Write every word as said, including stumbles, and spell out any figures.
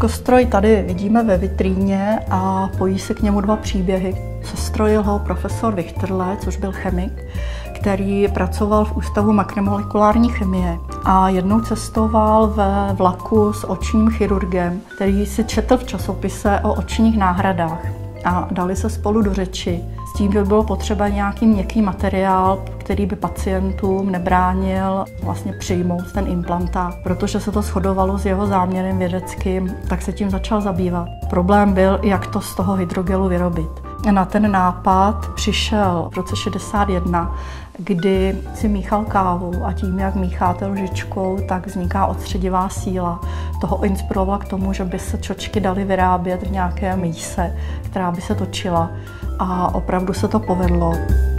Těžkostroj tady vidíme ve vitríně a pojí se k němu dva příběhy. Sestrojil ho profesor Vichterle, což byl chemik, který pracoval v Ústavu makromolekulární chemie a jednou cestoval ve vlaku s očním chirurgem, který si četl v časopise o očních náhradách a dali se spolu do řeči s tím, že by bylo potřeba nějaký měkký materiál, který by pacientům nebránil vlastně přijmout ten implantát. Protože se to shodovalo s jeho záměrem vědeckým, tak se tím začal zabývat. Problém byl, jak to z toho hydrogelu vyrobit. Na ten nápad přišel v roce šedesát jedna, kdy si míchal kávu a tím, jak mícháte lžičkou, tak vzniká odstředivá síla. Toho inspirovala k tomu, že by se čočky daly vyrábět v nějaké míse, která by se točila a opravdu se to povedlo.